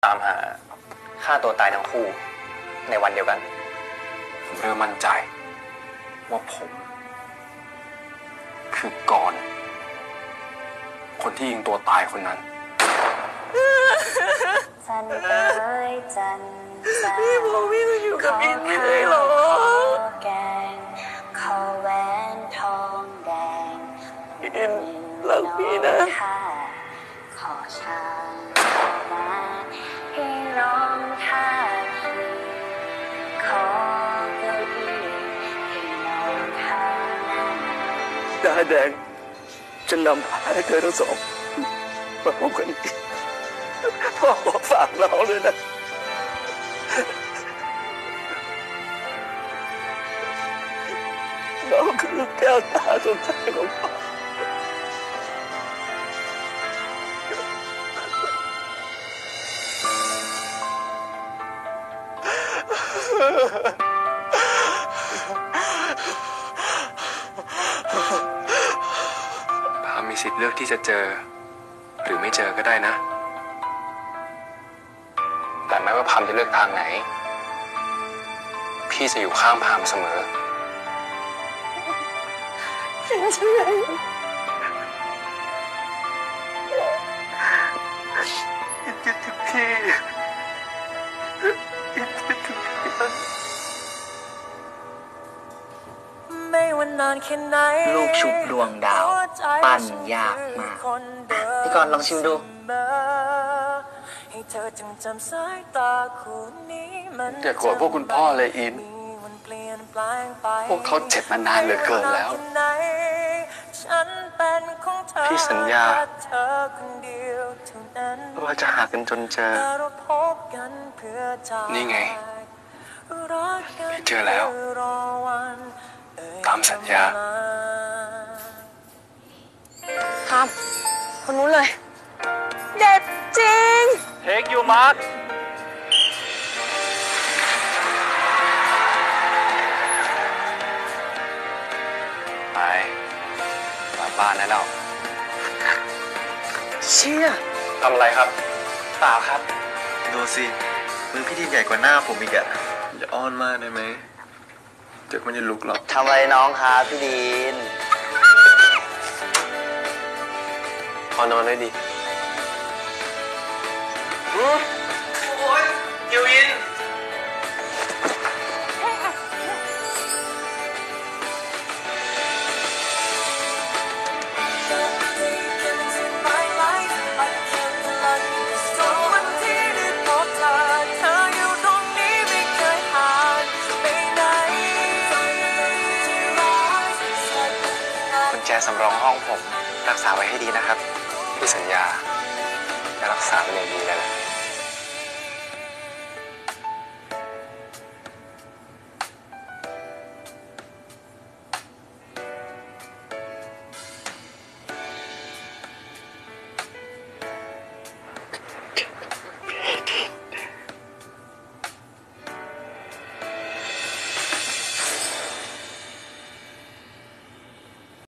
ตามหาฆ่าตัวตายทั้งคู่ในวันเดียวกันผมเริ่มมั่นใจว่าผมคือกรคนที่ยิงตัวตายคนนั้นจันเอ๋ยจันพี่โบวี่จะอยู่กับอินเลยเหรอแกงข้าวแหวนทองแดงอินรักพี่นะขอช้างมาให้ร้องท่าทีขอเก้าอี้ให้น้องท่าดาแดงจะนำพาให้เธอทั้งสองมาพบกันอีกพ่อขอฝากเราเลยนะเราคือแก้วตาสดใสของพ่อพามีสิทธิ์เลือกที่จะเจอหรือไม่เจอก็ได้นะแต่ไม่ว่าพามจะเลือกทางไหนพี่จะอยู่ข้างพามเสมอจริงใช่ไหมคิดถึงพี่คิดถึงพี่ลูกชุบดวงดาวปั้นยากมากพี่กรณ์ลองชิมดูอย่าโกรธพวกคุณพ่อเลยอินพวกเขาเจ็บมานานเหลือเกินแล้วพี่สัญญาว่าจะหากันจนเจอนี่ไงพี่เจอแล้วตามสัญญาครับคนนู้นเลยเด็ดจริงเทคยูมาร์คไปกลับบ้านนะเราเชี่ยทำอะไรครับเปล่าครับดูสิมือพี่ดินใหญ่กว่าหน้าผมอีกอะอย่าอ้อนมากได้ไหมเดี๋ยวมันจะลุกหรอกทำอะไรน้องครับพี่ดินพอนอนได้ดีโอ้ยเกียวอินกุญแจสำรองห้องผมรักษาไว้ให้ดีนะครับพี่สัญญาจะรักษาเป็นอย่างดีเลยนะ